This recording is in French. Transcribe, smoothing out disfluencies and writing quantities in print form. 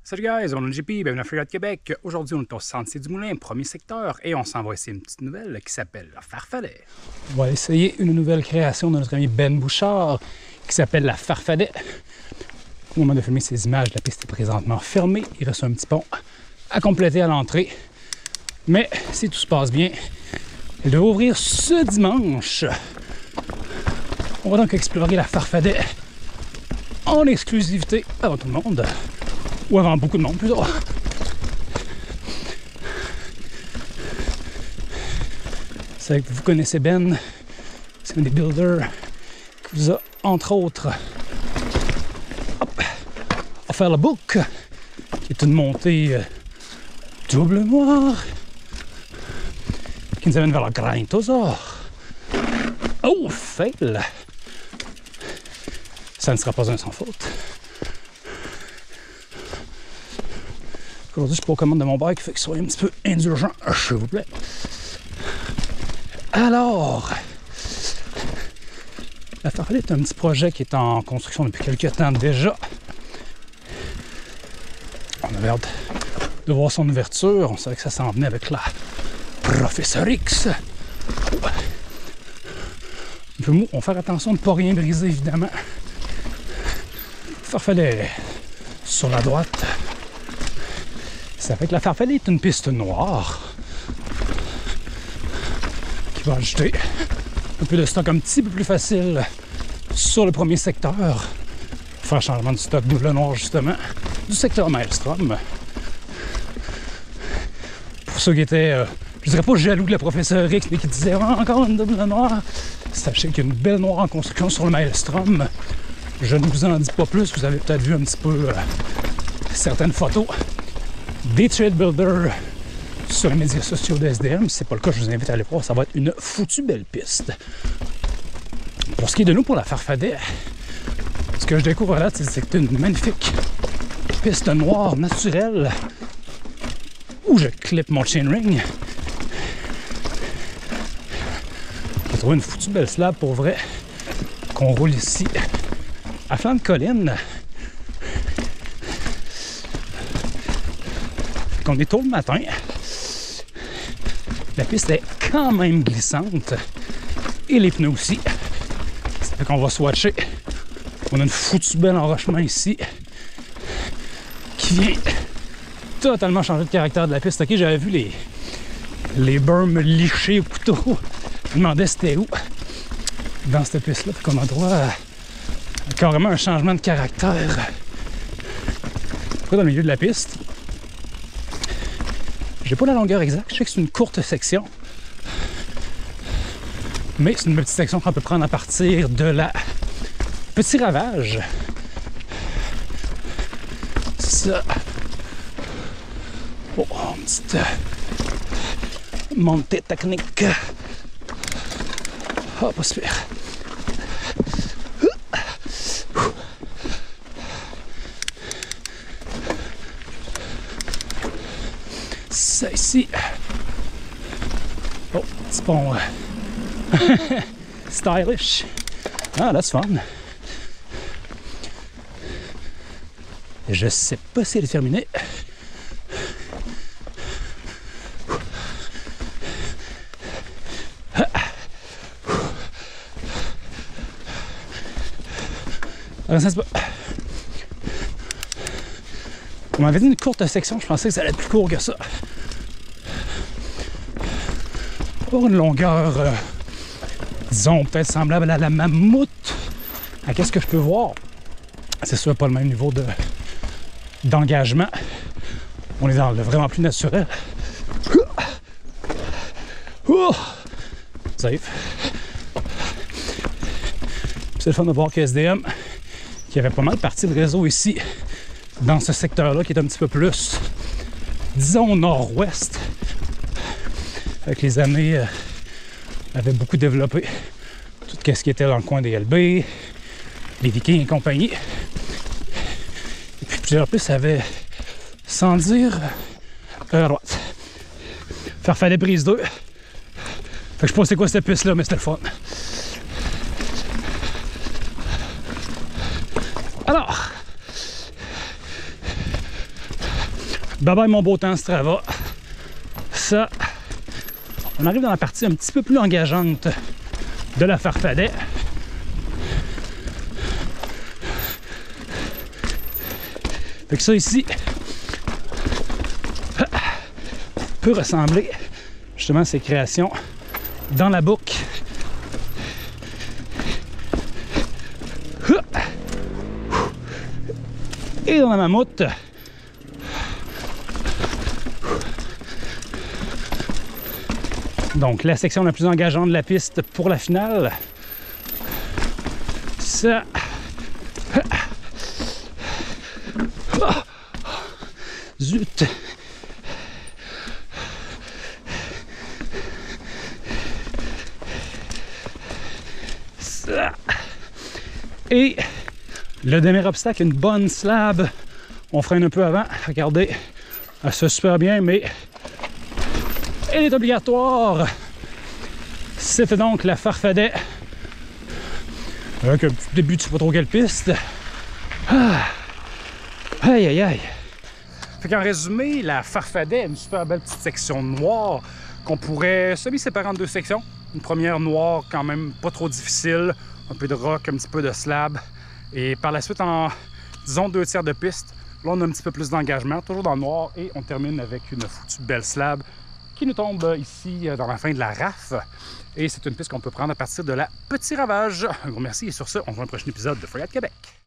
Salut guys, on est JP, bienvenue à Freeride Québec. Aujourd'hui, on est au Sentier du Moulin, premier secteur, et on s'en va essayer une petite nouvelle qui s'appelle la Farfadet. On va essayer une nouvelle création de notre ami Ben Bouchard qui s'appelle la Farfadet. Au moment de filmer ces images, la piste est présentement fermée. Il reste un petit pont à compléter à l'entrée. Mais si tout se passe bien, elle devrait ouvrir ce dimanche. On va donc explorer la Farfadet en exclusivité avant tout le monde. Ou avant beaucoup de monde, plutôt. C'est vrai que vous connaissez Ben. C'est un des builders qui vous a, entre autres, offert le book, qui est une montée double noire, qui nous amène vers le Granitosaure. Oh, fail! Ça ne sera pas un sans faute. Aujourd'hui, je suis pas aux commandes de mon bike, fait que soyez un petit peu indulgent, s'il vous plaît. Alors, la Farfadet est un petit projet qui est en construction depuis quelques temps déjà. On avait hâte de voir son ouverture. On savait que ça s'en venait avec la Professeur X. Un peu mou, on va faire attention de ne pas rien briser, évidemment. Farfadet sur la droite. Ça fait que la Farfadet est une piste noire qui va ajouter un peu de stock un petit peu plus facile sur le premier secteur. Faire changement de stock double noir justement du secteur Maelstrom. Pour ceux qui étaient, je dirais pas jaloux de la Professeur X, mais qui disaient encore une double noire, sachez qu'il y a une belle noire en construction sur le Maelstrom. Je ne vous en dis pas plus, vous avez peut-être vu un petit peu certaines photos des trail builders sur les médias sociaux de SDM. Si ce n'est pas le cas, je vous invite à aller voir. Ça va être une foutue belle piste. Pour ce qui est de nous, pour la Farfadet, ce que je découvre là, c'est que c'est une magnifique piste noire naturelle où je clip mon chainring. J'ai trouvé une foutue belle slab pour vrai qu'on roule ici à flanc de colline. On est tôt le matin. La piste est quand même glissante. Et les pneus aussi. Ça fait qu'on va swatcher. On a une foutue belle enrochement ici qui vient totalement changer de caractère de la piste. Ok, j'avais vu les berms lichés au couteau. Je me demandais c'était où dans cette piste-là. Fait qu'on a droit à carrément un changement de caractère. Pourquoi dans le milieu de la piste? J'ai pas la longueur exacte, je sais que c'est une courte section. Mais c'est une petite section qu'on peut prendre à partir de la Petit Ravage. Ça. Bon, une petite montée technique. Oh, pas super. Ça ici. Oh, petit pont stylish. Ah, that's fun. Je sais pas si elle est terminée. Alors, ça, c'est pas... On m'avait dit une courte section, je pensais que ça allait être plus court que ça. Pour une longueur, disons, peut-être semblable à la Mammouth. À qu'est-ce que je peux voir? C'est sûr, pas le même niveau d'engagement. On est dans le vraiment plus naturel. Safe. C'est le fun de voir que SDM, qui avait pas mal parti de réseau ici, dans ce secteur-là, qui est un petit peu plus, disons, nord-ouest. Avec les années, avait beaucoup développé tout ce qui était dans le coin des LB, les Vikings et compagnie. Et puis plusieurs pistes avaient, sans dire, à droite. Farfadet brise 2. Fait que je sais pas c'est quoi cette piste-là, mais c'était le fun. Alors, Bye bye mon beau temps Strava. Ça, on arrive dans la partie un petit peu plus engageante de la Farfadet. Fait que ça ici peut ressembler justement à ces créations dans la boucle. Et dans la mammouth. Donc la section la plus engageante de la piste pour la finale. Ça. Zut. Ça. Et le dernier obstacle, une bonne slab. On freine un peu avant. Regardez, elle se fait super bien, mais elle est obligatoire. C'était donc la Farfadet. Avec un petit début de je sais pas trop quelle piste. Ah. Aïe aïe aïe. Fait qu'en résumé, la Farfadet a une super belle petite section noire qu'on pourrait semi-séparer en deux sections. Une première noire quand même pas trop difficile, un peu de rock, un petit peu de slab. Et par la suite, en disons 2/3 de piste, là on a un petit peu plus d'engagement, toujours dans le noir, et on termine avec une foutue belle slab qui nous tombe ici dans la fin de la RAF. Et c'est une piste qu'on peut prendre à partir de la Petit Ravage. Un gros merci et sur ce, on se voit dans un prochain épisode de Frégate Québec.